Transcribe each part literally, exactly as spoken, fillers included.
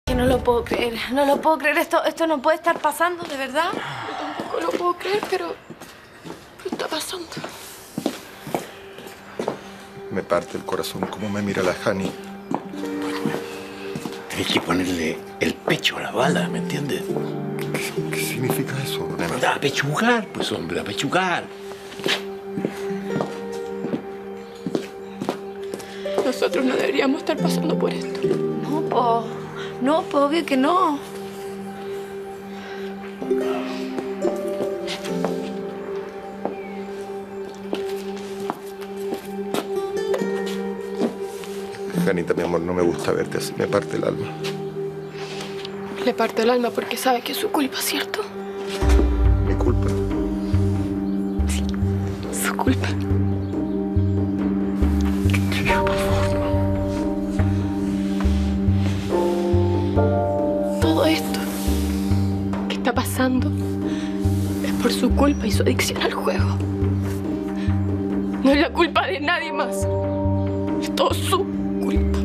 Que no lo puedo creer, no lo puedo creer. Esto, esto no puede estar pasando, ¿de verdad? Yo tampoco lo puedo creer, pero... pero está pasando. Me parte el corazón cómo me mira la Jani. Tienes que ponerle el pecho a la bala, ¿me entiendes? ¿Qué, qué significa eso, nena? A apechugar, pues, hombre, a apechugar. Nosotros no deberíamos estar pasando por esto. No, po. No, po, obvio que no. Janita, mi amor, no me gusta verte así. Me parte el alma. Le parte el alma porque sabe que es su culpa, ¿cierto? ¿Mi culpa? Sí, su culpa. Todo esto que está pasando es por su culpa y su adicción al juego. No es la culpa de nadie más. Es todo su culpa.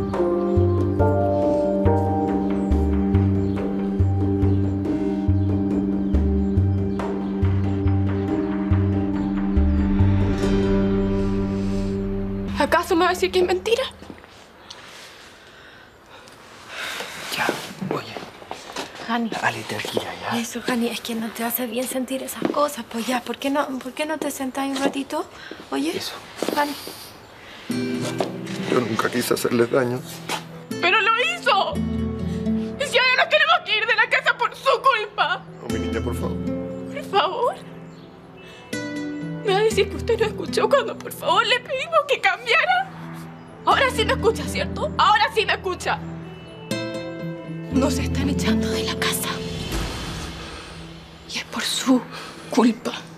¿Acaso me va a decir que es mentira? Ya, oye. Jani. Dale, tranquila, ya. Eso, Jani, es que no te hace bien sentir esas cosas. Pues ya, ¿por qué no, por qué no te sentás un ratito? Oye, Eso. Jani. Yo nunca quise hacerles daño. ¡Pero lo hizo! Y si ahora nos tenemos que ir de la casa por su culpa. No, mi niña, por favor. Por favor. ¿Me va a decir que usted no escuchó cuando por favor le pedimos que cambiara? Ahora sí me escucha, ¿cierto? Ahora sí me escucha. Nos están echando de la casa. Y es por su culpa.